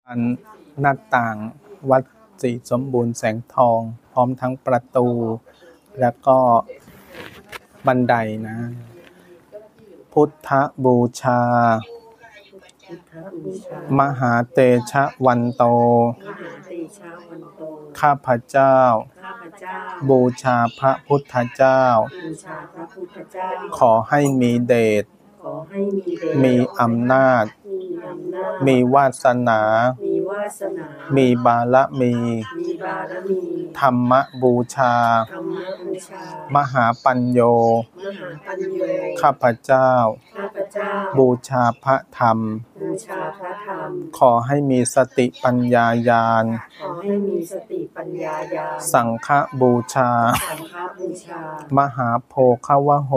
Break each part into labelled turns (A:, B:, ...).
A: อันหน้าต่างวัดศรีสมบูรณ์แสงทองพร้อมทั้งประตูแล้วก็บันไดนะ พุทธบูชามหาเตชะวันโตข้าพเจ้าบูชาพระพุทธเจ้าขอให้มีเดชมีอำนาจมีวาสนามีบารมีธรรมบูชามหาปัญโยข้าพเจ้าบูชาพระธรรมขอให้มีสติปัญญาญาณสังฆบูชามหาโภควโห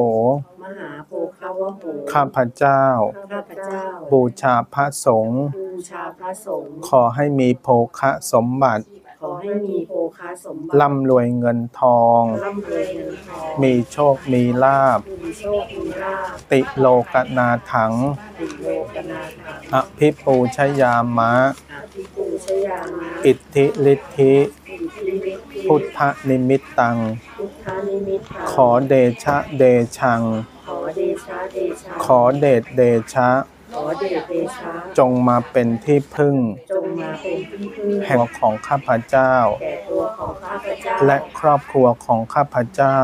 A: ข้าพเจ้าบูชาพระสงฆ์ขอให้มีโภคสมบัติร่ำรวยเงินทองมีโชคมีลาภติโลกนาถังอภิปูชยามะอิทธิฤทธิพุทธนิมิตตังขอเดชะเดชังขอเดชเดชะจงมาเป็นที่พึ่งแห่งของข้าพเจ้าและครอบครัวของข้าพเจ้า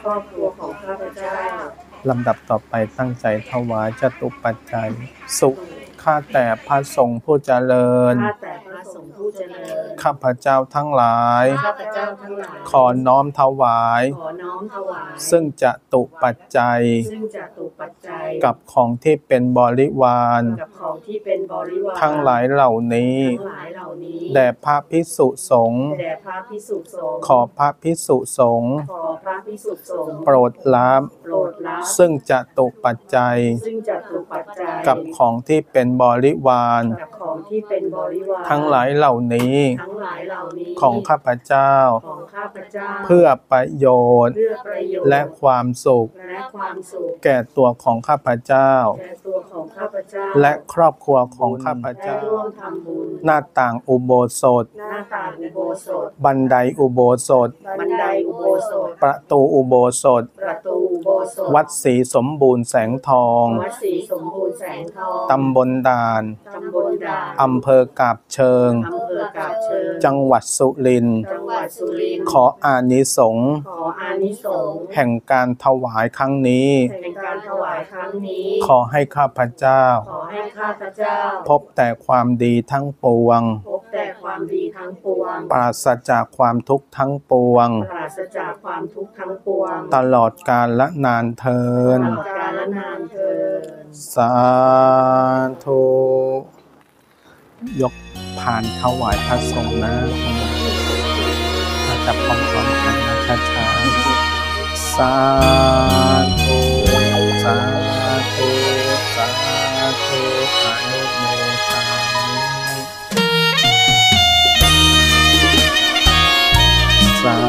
A: ลำดับต่อไปตั้งใจถวายจตุปัจจัยสุขข้าแต่พระสงฆ์ผู้เจริญข้าพเจ้าทั้งหลายขอน้อมถวายซึ่งจตุปัจจัยกับของที่เป็นบริวารทั้งหลายเหล่านี้แด่พระภิกษุสงฆ์ขอพระภิกษุสงฆ์โปรดรับซึ่งจตุปัจจัยกับของที่เป็นบริวารทั้งหลายเหล่านี้ของข้าพเจ้าเพื่อประโยชน์และความสุขแก่ตัวของข้าพเจ้าและครอบครัวของข้าพเจ้าหน้าต่างอุโบสถบันไดอุโบสถประตูอุโบสถวัดศรีสมบูรณ์แสงทองตำบลด่านอำเภอกาบเชิงจังหวัดสุรินทร์ขออานิสงส์แห่งการถวายครั้งนี้ขอให้ข้าพเจ้าพบแต่ความดีทั้งปวงปราศจากความทุกข์ทั้งปวงตลอดกาลและนานเทอญสาธุยกผ่านถวายพระสงฆ์นะจับพร้อมๆกันนะช้าๆสาธุสาธุสาธุอนุโมทนาสา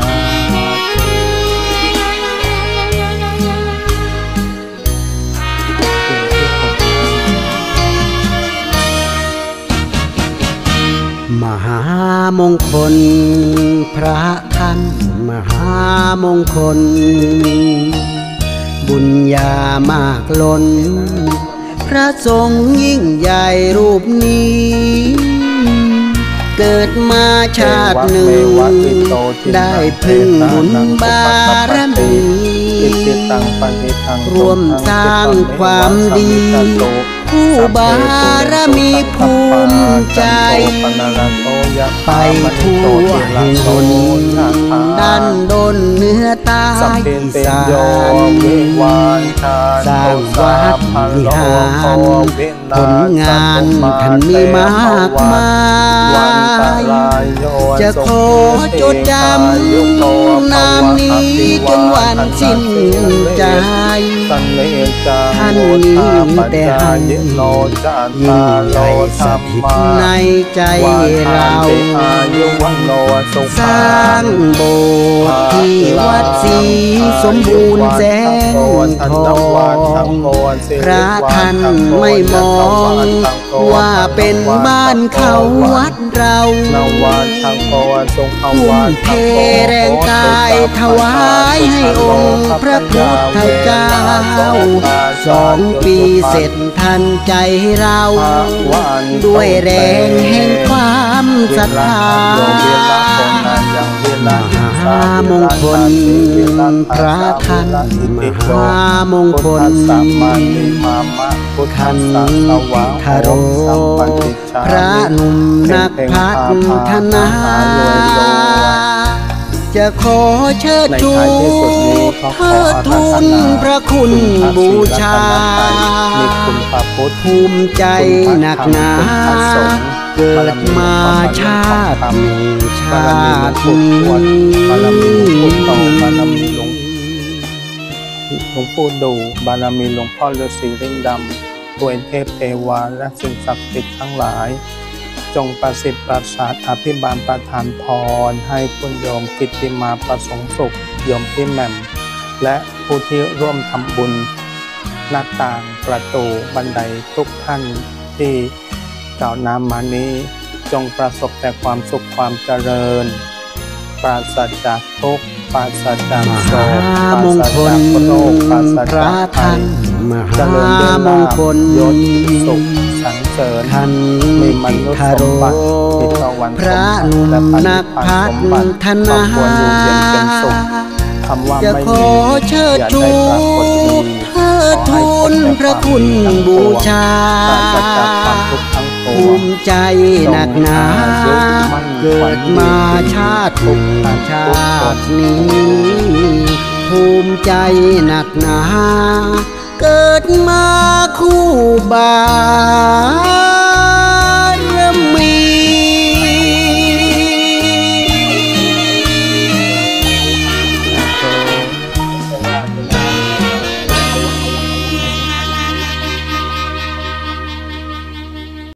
B: มหามงคลพระท่านมหามงคลบุญญามากล้นพระทรงยิ่งใหญ่รูปนี้เกิดมาชาติหนึ่งได้พึ่งบุญบารมีร่วมสร้างความดีผู้บารมีภูมิใจไปทั่วแห่งหนด้านดนเนื้อใต้อีสานสร้างวัดวิหารผลงานท่านมีมากมายจะขอจดจำนามนี้จนวันสิ้นใจท่านมีแต่ให้ยิ่งใหญ่สถิตในใจเราสร้างโบสถ์ที่วัดศรีสมบูรณ์แสงทองพระท่านไม่มองว่าเป็นบ้านเขาวัดเราทุ่มเทแรงกายถวายให้องค์พระพุทธเจ้า2 ปีเสร็จทันใจเราด้วยแรงแห่งความศรัทธามหามงคลพระท่านมหามงคลคันทโรพระหนุ่มนักพัฒนาจะขอเชิดชูเทิดทูนพระคุณบูชาภูมิใจหนักหนาเกิดมาชาติชาตินี้
A: หลวงปู่ดูบารมีหลวงพ่อฤาษีลิงดำตัวเทพเทวาและสิ่งศักดิ์สิทธิ์ทั้งหลายจงประสิทธิ์ประสาทอภิบาลประทานพรให้คุณโยมกิตติมาประสงค์สุขโยมพี่แหม่มและผู้ที่ร่วมทำบุญหน้าต่างประตูบันไดทุกท่านที่กล่าวนามมานี้จงประสบแต่ความสุขความเจริญปราศจากทุกข์ปราศจากโศกปราศจากโรคปราศจากภัยเจริญเดินหน้ายศสุขสรรเสริญมีมนุษย์สมบัติทิพวรรณสมบัติและปฏิภาณสมบัติครอบครัวอยู่เย็นเป็นสุขคำว่าไม่มีอย่าได้ปรากฏมีขอให้ผลแต่ความดีทั้งปวงปราศจากความทุกข์ทั้งปวง
B: ภูมิใจหนักหนาเกิดมาชาติชาตินี้ภูมิใจหนักหนาเกิดมาคู่บา